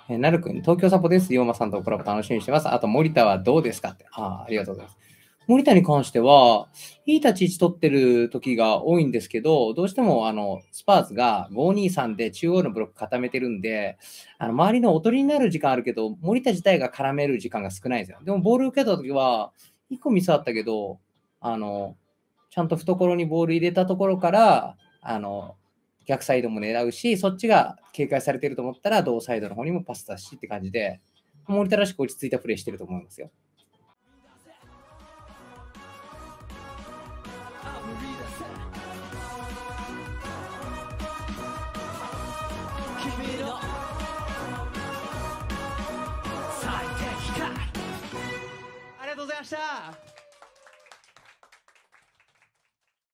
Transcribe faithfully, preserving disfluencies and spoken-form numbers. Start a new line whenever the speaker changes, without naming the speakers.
えー、なるくん、東京サポです。ヨーマさんとコラボ楽しみにしてます。あと、森田はどうですかって。ああ、ありがとうございます。森田に関しては、いい立ち位置取ってる時が多いんですけど、どうしてもあのスパーズがごにさんで中央のブロック固めてるんで、あの周りのおとりになる時間あるけど、森田自体が絡める時間が少ないんですよ。でもボール受けた時は、いっこミスあったけど、あの、ちゃんと懐にボール入れたところから、あの、逆サイドも狙うし、そっちが警戒されてると思ったら、同サイドの方にもパス出しって感じで、森田らしく落ち着いたプレーしてると思いますよ。君の